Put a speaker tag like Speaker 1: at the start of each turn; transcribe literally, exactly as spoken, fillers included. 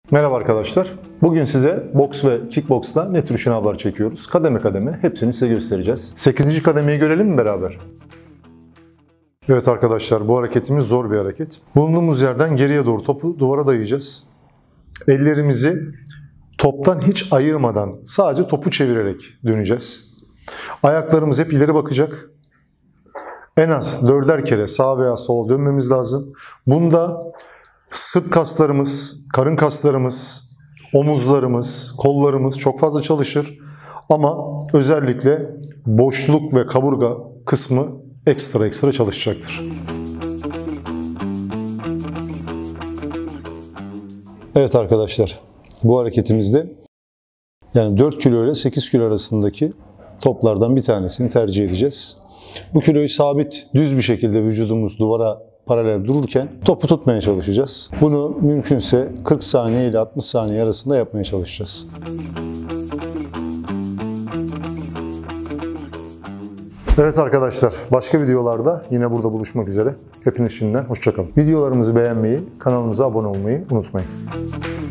Speaker 1: Merhaba arkadaşlar. Bugün size boks ve kickboksla ne tür şınavlar çekiyoruz? Kademe kademe hepsini size göstereceğiz. sekizinci kademeyi görelim mi beraber? Evet arkadaşlar, bu hareketimiz zor bir hareket. Bulunduğumuz yerden geriye doğru topu duvara dayayacağız. Ellerimizi toptan hiç ayırmadan sadece topu çevirerek döneceğiz. Ayaklarımız hep ileri bakacak. En az dörder kere sağa veya sola dönmemiz lazım. Bunda sırt kaslarımız, karın kaslarımız, omuzlarımız, kollarımız çok fazla çalışır. Ama özellikle boşluk ve kaburga kısmı ekstra ekstra çalışacaktır. Evet arkadaşlar, bu hareketimizde yani dört kilo ile sekiz kilo arasındaki toplardan bir tanesini tercih edeceğiz. Bu kiloyu sabit, düz bir şekilde vücudumuz duvara paralel dururken topu tutmaya çalışacağız. Bunu mümkünse kırk saniye ile altmış saniye arasında yapmaya çalışacağız. Evet arkadaşlar, başka videolarda yine burada buluşmak üzere. Hepiniz şimdiden hoşça kalın. Videolarımızı beğenmeyi, kanalımıza abone olmayı unutmayın.